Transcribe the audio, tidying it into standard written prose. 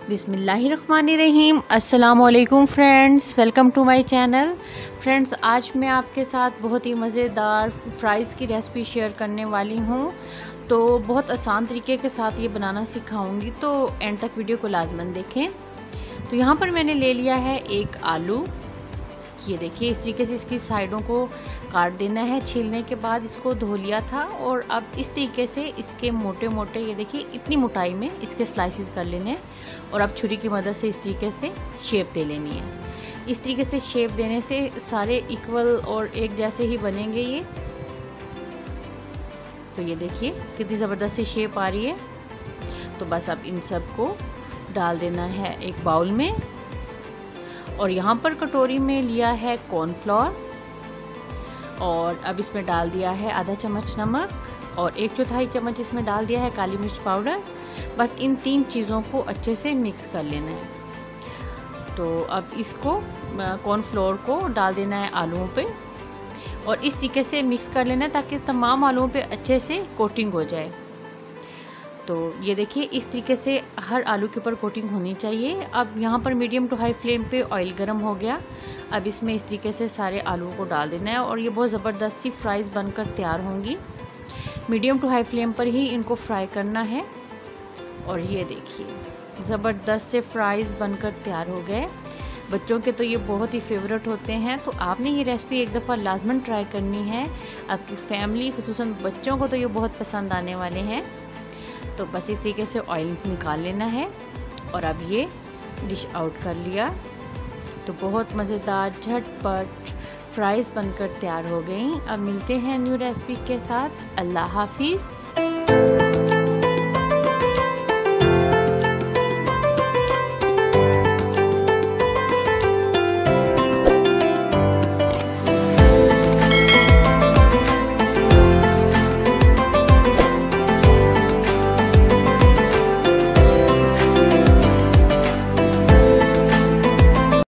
बिस्मिल्लाहिर्रहमानिर्रहीम। अस्सलामुअलैकुम friends, welcome to my channel. Friends, आज मैं आपके साथ बहुत ही मज़ेदार फ्राइज़ की रेसिपी शेयर करने वाली हूँ। तो बहुत आसान तरीके के साथ ये बनाना सिखाऊंगी, तो एंड तक वीडियो को लाजमन देखें। तो यहाँ पर मैंने ले लिया है एक आलू। ये देखिए, इस तरीके से इसकी साइडों को काट देना है। छीलने के बाद इसको धो लिया था और अब इस तरीके से इसके मोटे मोटे, ये देखिए इतनी मोटाई में इसके स्लाइसेस कर लेने हैं और अब छुरी की मदद से इस तरीके से शेप दे लेनी है। इस तरीके से शेप देने से सारे इक्वल और एक जैसे ही बनेंगे ये। तो ये देखिए कितनी ज़बरदस्त सी शेप आ रही है। तो बस अब इन सब को डाल देना है एक बाउल में। और यहाँ पर कटोरी में लिया है कॉर्नफ्लोर और अब इसमें डाल दिया है आधा चम्मच नमक और 1/4 चम्मच इसमें डाल दिया है काली मिर्च पाउडर। बस इन 3 चीज़ों को अच्छे से मिक्स कर लेना है। तो अब इसको कॉर्नफ्लोर को डाल देना है आलूओं पे और इस तरीके से मिक्स कर लेना है ताकि तमाम आलूओं पे अच्छे से कोटिंग हो जाए। तो ये देखिए इस तरीके से हर आलू के ऊपर कोटिंग होनी चाहिए। अब यहाँ पर मीडियम टू हाई फ्लेम पे ऑयल गर्म हो गया। अब इसमें इस तरीके से सारे आलूओं को डाल देना है और ये बहुत ज़बरदस्त सी फ्राइज़ बनकर तैयार होंगी। मीडियम टू हाई फ्लेम पर ही इनको फ्राई करना है। और ये देखिए ज़बरदस्त से फ्राइज़ बनकर तैयार हो गए। बच्चों के तो ये बहुत ही फेवरेट होते हैं। तो आपने ये रेसिपी एक दफ़ा लाजमन ट्राई करनी है। आपकी फैमिली खुसूसन बच्चों को तो ये बहुत पसंद आने वाले हैं। तो बस इस तरीके से ऑयल निकाल लेना है और अब ये डिश आउट कर लिया। तो बहुत मज़ेदार झटपट फ्राइज़ बनकर तैयार हो गई। अब मिलते हैं न्यू रेसिपी के साथ। अल्लाह हाफिज़।